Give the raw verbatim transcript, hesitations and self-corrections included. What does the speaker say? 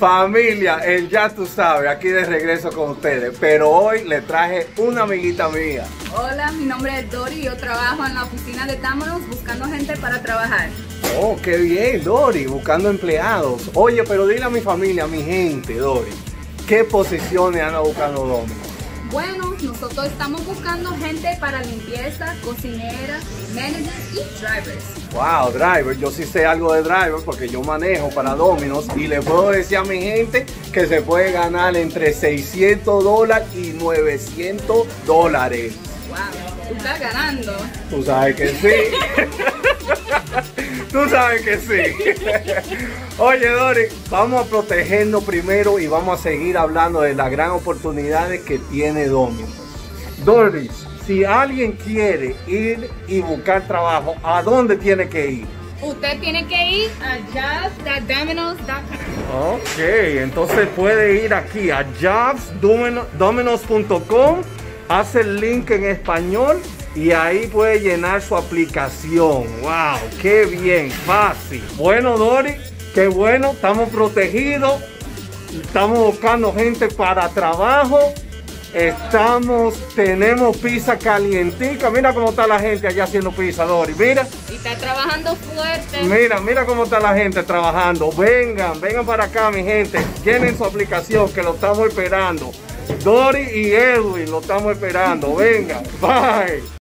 Familia, el ya tú sabes, aquí de regreso con ustedes, pero hoy le traje una amiguita mía. Hola, mi nombre es Dori y yo trabajo en la oficina de Domino's buscando gente para trabajar. Oh, qué bien, Dori, buscando empleados. Oye, pero dile a mi familia, a mi gente, Dori, ¿qué posiciones anda buscando Domino's? Bueno, nosotros estamos buscando gente para limpieza, cocinera, manager y drivers. Wow, driver, yo sí sé algo de driver porque yo manejo para Domino's y le puedo decir a mi gente que se puede ganar entre seiscientos dólares y novecientos dólares. Wow, tú estás ganando. Tú sabes que sí. Tú sabes que sí. Oye, Dori, vamos a protegernos primero y vamos a seguir hablando de las gran oportunidades que tiene Domino's. Dori, si alguien quiere ir y buscar trabajo, ¿a dónde tiene que ir? Usted tiene que ir a jobs punto dominos punto com. Ok, entonces puede ir aquí a jobs punto dominos punto com, hace el link en español y ahí puede llenar su aplicación. ¡Wow! ¡Qué bien! Fácil. Bueno, Dori, qué bueno, estamos protegidos, estamos buscando gente para trabajo. Estamos, tenemos pizza calientica. Mira cómo está la gente allá haciendo pizza, Dori. Mira. Y está trabajando fuerte. Mira, mira cómo está la gente trabajando. Vengan, vengan para acá, mi gente. Llenen su aplicación que lo estamos esperando. Dori y Edwin lo estamos esperando. Vengan. Bye.